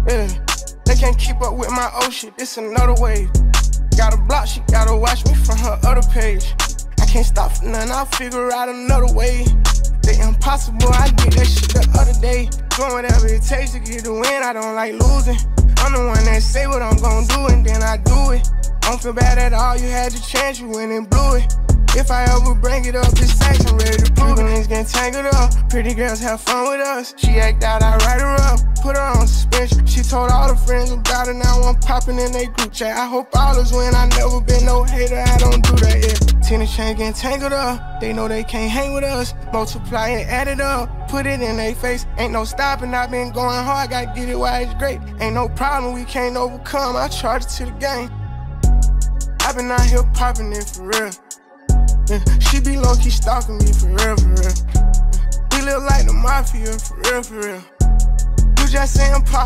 Yeah, they can't keep up with my old shit, this another wave. Got a block, she gotta watch me from her other page. I can't stop for nothing, I'll figure out another way. The impossible, I did that shit the other day. Doing whatever it takes to get the win, I don't like losing. I'm the one that say what I'm gon' do and then I do it. Don't feel bad at all, you had the chance, you went and blew it. If I ever bring it up, it's facts, I'm ready to prove it. Niggas getting tangled up, pretty girls have fun with us. She act out, I write her up, put her on suspension. She told all her friends about it, now I'm popping in they group chat. I hope all is win, I never been no hater, I don't do that, yeah. Tennis chain getting tangled up, they know they can't hang with us. Multiply and add it up, put it in their face. Ain't no stopping, I been going hard, gotta get it while it's great. Ain't no problem we can't overcome, I charge it to the game. I been out here popping it for real. Yeah, she be low-key stalking me for real, for real. We live like the mafia, for real, for real. You just saying pop.